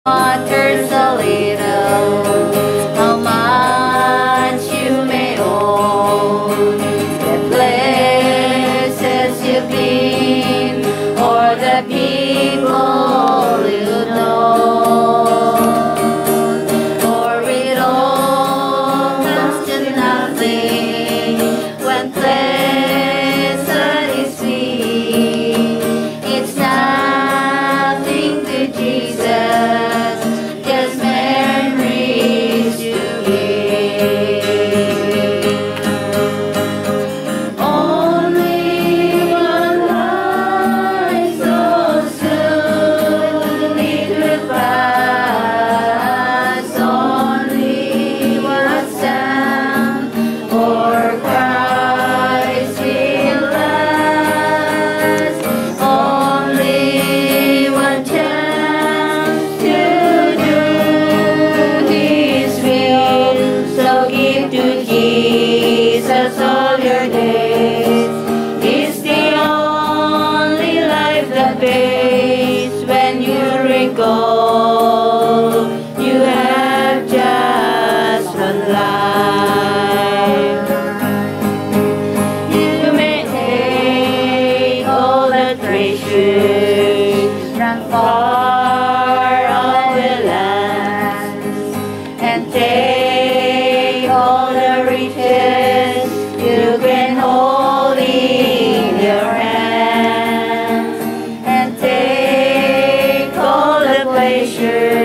Waters a little, how much you may own, the places you've been, or the people you know. For it all comes to nothing when pleasant is sweet. It's nothing to Jesus. All your days is the only life that pays. When you recall, you have just one life. You may take all the treasures from far away lands and take all the riches you can hold in your hands, and take all the pleasure